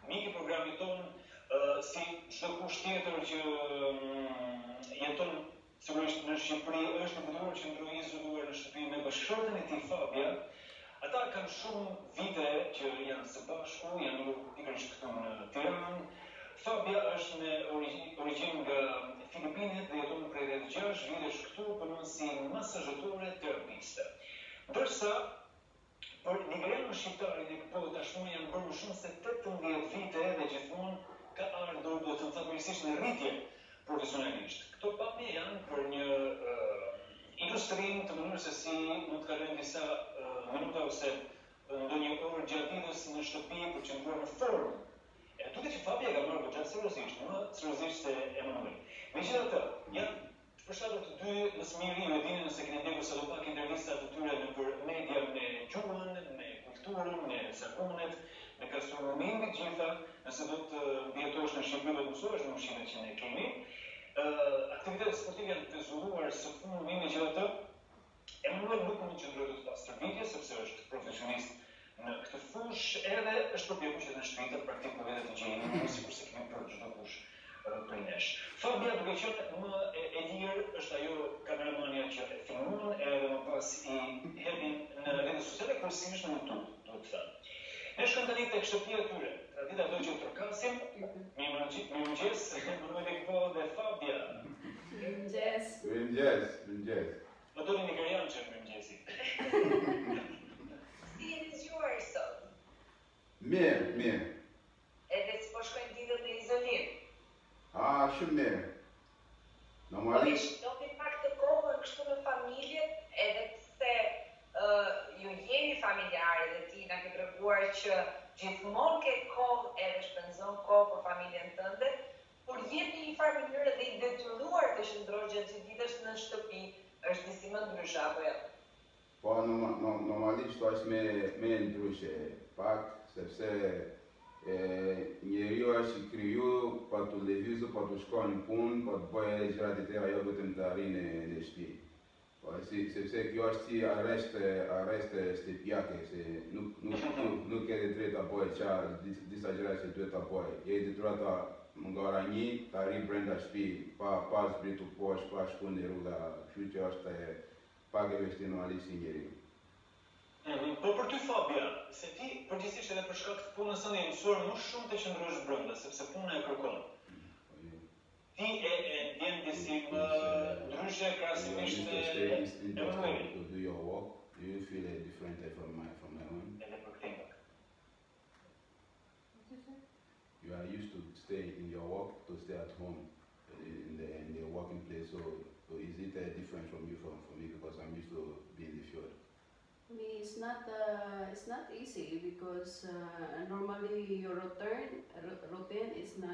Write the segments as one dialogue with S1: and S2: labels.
S1: mik i programit ton, si çdo kush tjetër që jeton sigurisht në Shqipëri, është në Budorë që ndroi izoluar në shtëpi me bashkëshorten e tij Fabia. Ata kanë shumë vite që janë së bashku, janë ndodhur pikërisht këtu në Tiranë. Fabia është me origjinë nga Filipinët dhe jeton prej 6 vitesh këtu, punon si masazhatore terapiste. Ndërsa për nigerianën shqiptarin e po tashmë janë bërë më shumë se 18 vite dhe gjithmonë ka ardhur, do të them fatmirësisht, në rritje profesionalisht. Këto pamje janë për një ilustrim të mënyrës se si mund të kalojnë disa minuta ose ndonjë orë gjatë ditës në shtëpi për të qëndruar në formë. Duket që Fabia ka marrë goxha seriozisht, më seriozisht se Emanuel. Megjithatë, janë përshtatur të dy mësmiri, ju e dini nëse keni ndjekur sadopak intervistat të tyre nëpër media me gjuhën, me kulturën, me zakonet, me gastronominë të gjitha, nëse do të vjetohesh në Shqipëri do të mësohesh në ushqimet që ne kemi. Aktivitetet sportive janë të zhvilluar së fundmi, megjithatë, Emanuel nuk mund të qëndrojë të pas stërvitje, sepse është profesionist në këtë fushë, edhe është përpjekur që në shtëpi të praktikojë vetë të gjejë, sikur se kemi për çdo kush prej nesh. Fabia, duke qenë më e lirë, është ajo kameramania që e filmon, edhe më pas i hedhin në rrjetet sociale, kryesisht në YouTube, duhet të thënë. Ne shkojmë tani tek shtëpia e tyre. Tradita do që trokasim. Mirëmëngjes, Emanuel Ekpo dhe Fabia.
S2: Mirëmëngjes.
S3: Mirëmëngjes.
S1: Më doni nigerian që mirëmëngjesi.
S2: Si jeni zgjuar sot?
S3: Mirë.
S2: Edhe si po shkojnë ditët e izolim?
S3: Shumë mirë. Normalisht.
S2: Do të pak të kohën kështu me familje, edhe pse ju jeni familjarë dhe ti na ke treguar që gjithmonë ke kohë edhe shpenzon kohë për familjen tënde, por jeni në një farë mënyrë dhe i detyruar të qëndrosh gjatë ditës në shtëpi, është disi më ndryshe apo jo?
S3: Po normalisht është me ndryshe, pak sepse njeriu është i kriju pa të lëvizur, pa të shkuar në punë, pa të bëjë gjërat e tjera jo vetëm të arrijë në shtëpi. Sepse kjo është si arrest shtëpiake, se nuk ke drejt ta bëjë disa gjëra që duhet ta bëjë. Je i detyruar nga ora 1 të arrijë brenda shtëpi, pa zbritur poshtë, pa shkuar në rruga, kështu që është pak e vështirë normalisht si njeriu.
S1: Po për ty Fabia, se ti përgjithsisht edhe për shkak të punës tënde je mësuar më shumë të qëndrosh brenda, sepse puna e kërkon. Ti e ndjen disi më ndryshe krahasimisht Emanuelit.
S3: To do your work, do you feel different from my own?
S1: Edhe për këtë.
S3: You are used to stay in your work, to stay at home in the working place. So is it different from you from me because I'm used to being in the field?
S4: For me, it's not easy because normally your routine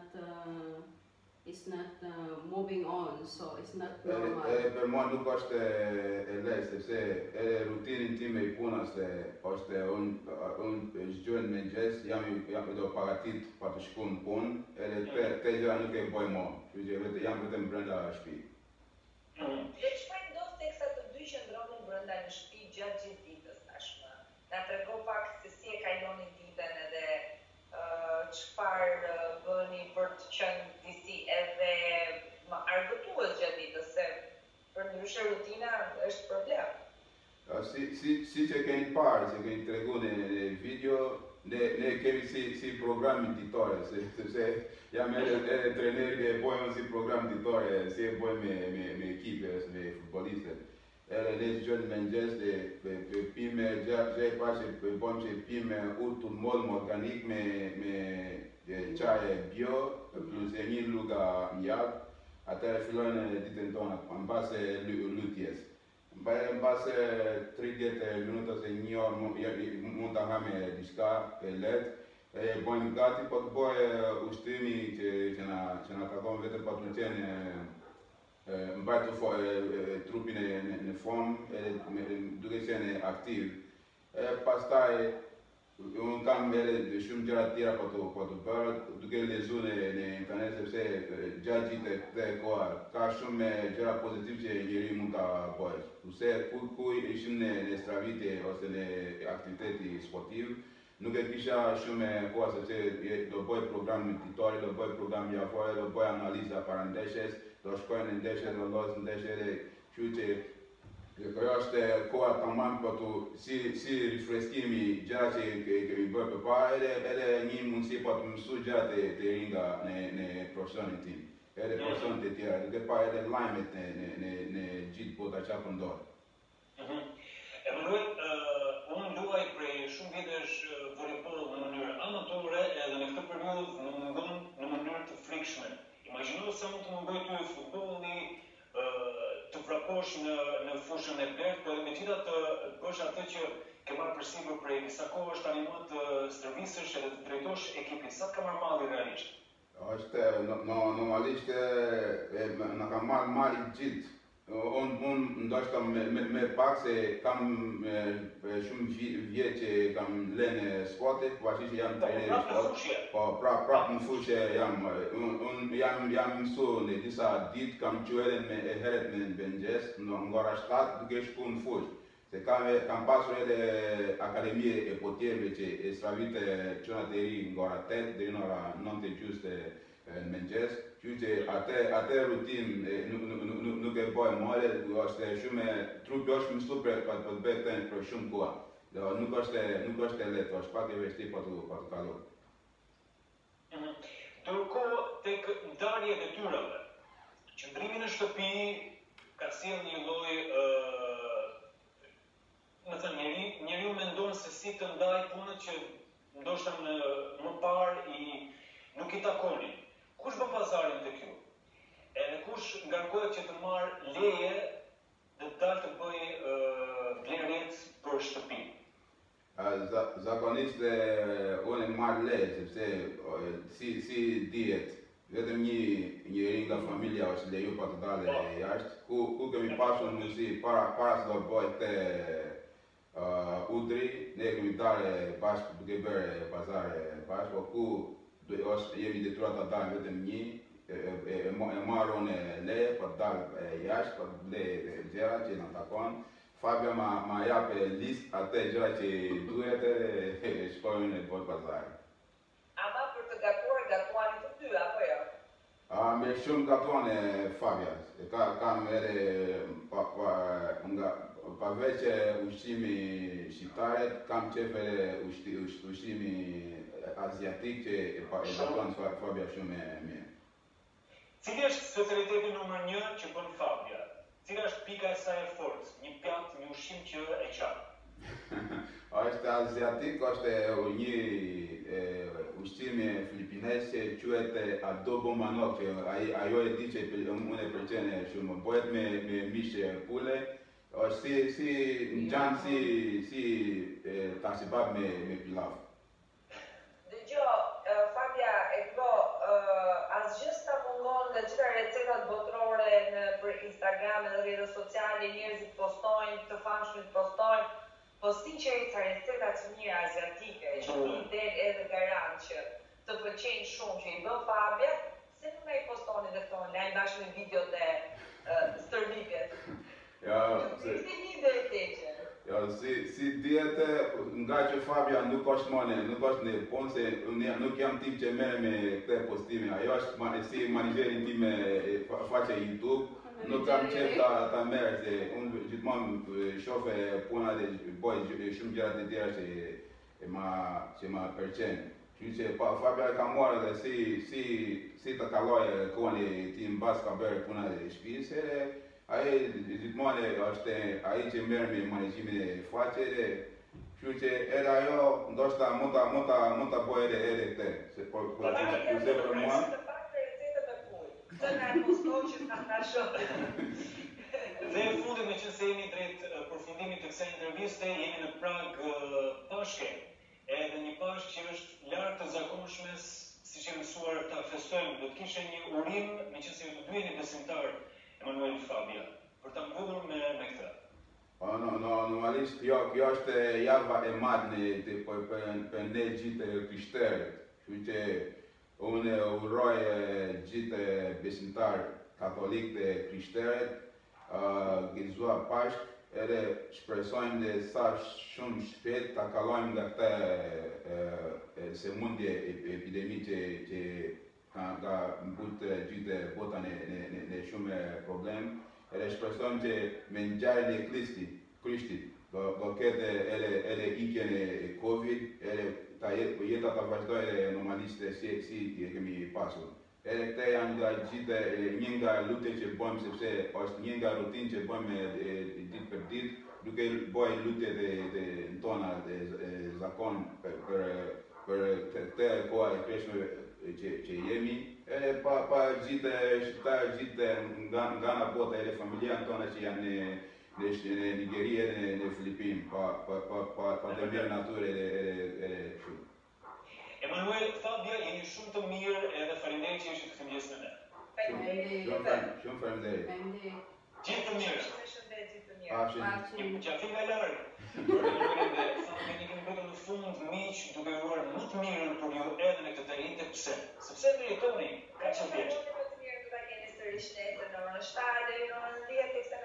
S4: is not moving on, so it's not normal.
S3: Per moi nuk është e lehtë sepse rutinën time e punës është unë zgjohem mëngjes, jam do pagatit pa të shkuar në punë, edhe te gjëra nuk e bëj më, kështu që jam vetëm brenda shtëpi.
S2: Dhe çfarë ndodh teksa të dy qëndronin brenda në shtëpi gjatë gjithë ditës tashmë? Na trego pak se si e kaloni ditën edhe çfarë bëni për të qenë disi edhe më argëtues gjatë ditës, se përndryshe rutina është problem.
S3: Si që keni parë, që keni tregu në video, ne kemi si program ditore, sepse jam edhe treneri dhe bojmë si program ditore, si e bojmë me ekipe, me futbolistët. Edhe ne zgjojmë mëngjes dhe pime gjë pa që bojmë që pime utul mollë organik me çaje bio, plus e një luga mjak, atëherë fillojnë ditën tonë mbase lutjes. Në base 30 minuta se një orë mund të hame diçka e lehtë, e bojmë gati po të bëjë ushtrimi që na takon vetëm pa të qenë mbajtur trupin në formë, duke qenë aktiv. Pastaj unë kam edhe shumë gjëra të tjera po të bërë, duke lexuar në internet sepse gjatë gjithë këtë koha ka shumë gjëra pozitive që njeriu mund ta bëjë. Kurse ku ishim në stravitje ose në aktiviteti sportiv, nuk e kisha shumë koha sepse do bëj program mititore, do bëj program javore, do bëj analiza para ndeshjes, do shkoj në ndeshje, do lloj ndeshje dhe kështu që kjo është koha tamam për tu si rifreskimi gjëra që kemi bërë përpara edhe një mundësi për të mësuar gjëra të ringa në profesionin tim. Edhe profesionet e tjera, duke pa edhe lajmet në gjithë bota që apo ndodh.
S1: Emanuel, unë luaj prej shumë vitesh voleyboll në mënyrë amatore edhe në këtë periudhë më mungon në mënyrë të frikshme. Imagjino se mund të mungoj ty futbolli, të vraposh në fushën e blerë, por megjithatë të bësh atë që ke marrë përsipër prej disa kohësh tani më të stërvisësh edhe të drejtosh ekipin. Sa të ka marrë malli realisht?
S3: Është normalisht na ka marrë mali gjithë. Unë ndoshta me pak se kam shumë vjet që kam lënë sportin, pavarësisht që jam trajner i sportit. Po, prap në fushë jam. Unë jam mësuar në disa ditë, kam qenë me herët me mëngjes, në ora 7 duke shkuar në fushë. Se kam pasur edhe akademie e potjerëve që e stravite çunat e ri nga ora 8 deri në ora 9:30 në mëngjes. Kështu që atë rutinë nuk e bëj more, është shumë trupi është mësuar për të bërë ten për shumë kohë. Do nuk është e lehtë, është pak e vështirë për të kaluar.
S1: Ndërkohë tek ndarja e detyrave, qëndrimi në shtëpi ka sjellë një lloj njeriu mendon se si të ndaj punët që ndoshta më parë nuk i takonin. Kush bën pazarin tek ju? Edhe kush ngarkohet që të marrë leje dhe të dalë të bëjë blerjet për shtëpi?
S3: Zakonisht unë e marrë leje sepse si dihet, vetëm një nga familja është leju pa të dalë jashtë, ku kemi pasur mundësi para se do bëj këtë Udri, ne kemi dalë bashkë duke bërë pazare bashkë, po ku jemi detyruar të dalim vetëm një, e marrën leje për të dalë jashtë, për të blej gjëra që na takon. Fabia ma jap listë atë gjëra që duhet e shkojnë në bëj pazare.
S2: Ama për të gatuani të dy, apo jo?
S3: Me shumë gatuan Fabia. Kam edhe paveç ushqimi shqiptare, kam qef edhe ushqimi aziatik që e gatuan Fabia shumë mirë.
S1: Cili është specialiteti numër 1 që bën Fabia? Cila është pika e saj e fortë? Një pjatë, një ushqim që e qartë?
S3: Është aziatik, është një ushqim filipinez që quhet adobo manok, që ajo e di që unë e pëlqen shumë. Bëhet me mish pule, është si ngjan si tasibab me pilav.
S2: Dëgjoj, Fabia, e këto asgjë s'ta mungon nga gjitha recetat botërore për Instagram dhe rrjetet sociale, njerëzit postojnë, të famshmit postojnë, po sinqerisht ca receta të mira aziatike, që i del edhe garant që të pëlqejnë shumë që i bën Fabia, se nuk na i postoni dhe këto online bashkë me videot e stërvitjes. Ishte një ide e keqe.
S3: Si dihet, nga që Fabia nuk është në punë, se nuk jam tip që merre me këtë postime. Ajo është si menaxherin tim faqe YouTube. Nuk kam qef ta merr, se unë gjithmonë shoh puna dhe bëj shumë gjëra të tjera që ma pëlqejnë. Kështu që Fabia ka marrë dhe si të kaloj kohën e tij mbas ka bërë puna e shtëpisë. Ai gjithmonë është ai që merr me menaxhimin e faqeve, kështu që edhe ajo ndoshta mund ta bëjë edhe këtë, se për mua.
S2: Të nga postoj që s'ka nga shohë.
S1: Dhe e fundit, me që se jemi drejt përfundimit të kësaj interviste, jemi në prag pashke, edhe një pashk që është larg të zakonshme, siç e mësuar ta festojmë. Do të kishe një urim, me që se ju të dy jeni besimtar, Emanuel Fabia, për ta mbyllur me këtë.
S3: Normalisht kjo është java e madhe për ne gjithë krishterët. Kështu që unë uroj gjithë besimtar katolik të krishterët gëzuar Pashkë edhe shpresojmë dhe sa shumë shpejt ta kalojmë nga këtë sëmundje epidemi që ka mbutë gjithë botën në shumë problem. Edhe shpresojmë që me ngjarjen e Krishtit do ketë edhe ikjen e Covid, edhe jeta ta vazhdojë normaliste si e kemi pasur. Edhe këte janë nga gjithë një nga lutje që bëjmë, sepse është një nga rutinë që bëjmë ditë për ditë, duke bëjë lutjet tona dhe zakon për këtë kohë e kreshme që jemi, edhe pa gjithë shqiptarë, gjithë nga bota edhe familjarë tona që janë në Nigeria dhe në Filipinë, pa dëmir natyrë edhe kështu.
S1: Emanuel, Fabia, jeni shumë të mirë edhe faleminderit që ishit këtë mëngjes me ne.
S3: Shumë faleminderit.
S1: Gjithë të mirë. Qafi nga larg. Dhe Fabia ne kemi bërë në fund miq duke uruar më të mirën për ju edhe në këtë talente. Pse? Sepse meritoni kaq të vjeç.
S2: Më të mirë do ta keni sërish nesër në orën 7 deri në orën 10